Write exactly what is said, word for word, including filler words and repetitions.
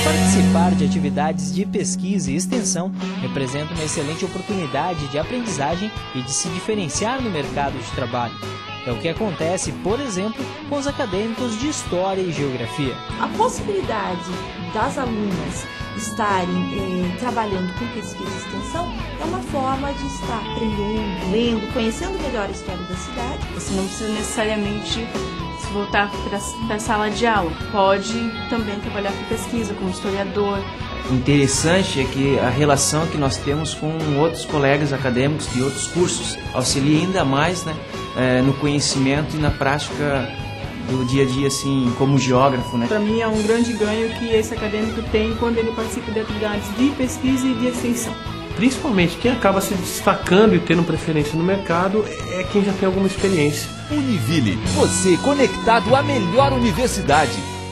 Participar de atividades de pesquisa e extensão representa uma excelente oportunidade de aprendizagem e de se diferenciar no mercado de trabalho. É o que acontece, por exemplo, com os acadêmicos de História e Geografia. A possibilidade das alunas estarem eh, trabalhando com pesquisa e extensão é uma forma de estar aprendendo, lendo, conhecendo melhor a história da cidade. Você não precisa necessariamente se voltar para a sala de aula. Pode também trabalhar com pesquisa, como historiador. Interessante é que a relação que nós temos com outros colegas acadêmicos de outros cursos auxilia ainda mais, né, é, no conhecimento e na prática do dia a dia, assim, como geógrafo, né? Para mim é um grande ganho que esse acadêmico tem quando ele participa de atividades de pesquisa e de extensão. Principalmente quem acaba se destacando e tendo preferência no mercado é quem já tem alguma experiência. Univille, você conectado à melhor universidade.